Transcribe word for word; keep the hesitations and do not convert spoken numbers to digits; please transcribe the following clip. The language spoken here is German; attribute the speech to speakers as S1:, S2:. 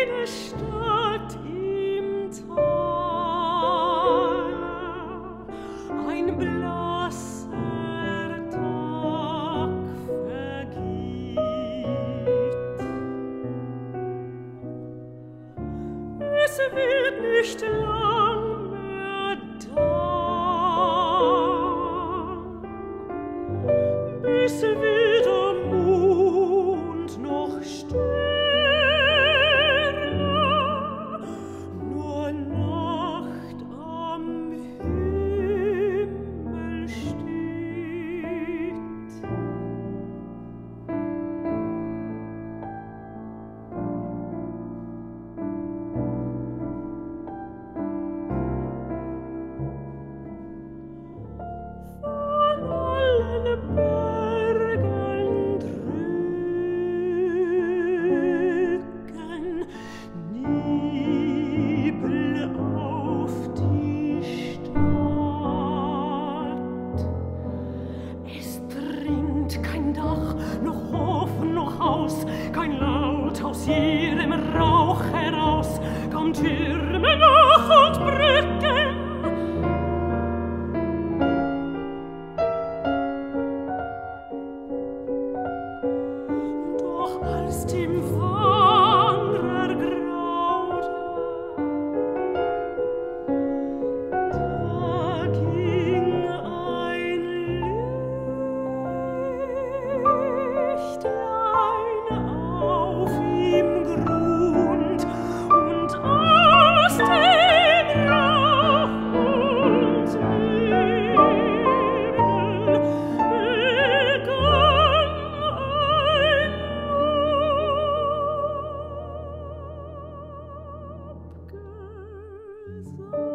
S1: eine Stadt im Tale, ein blasser Tag vergeht. Es wird nicht lang mehr dauern, bis weder Mond noch Sterne, nur Nacht am Himmel steht. Von allen Bergen drücken Nebel auf die Stadt. Es dringt kein Dach, noch Hof, noch Haus, kein Laut aus jedem Rauch heraus, kaum Türme noch und Brücken. Doch als dem Wanderer graude, da ging ein Lichtlein auf im Grund, und aus dem Rauch und Nebel begann ein Lobgesang.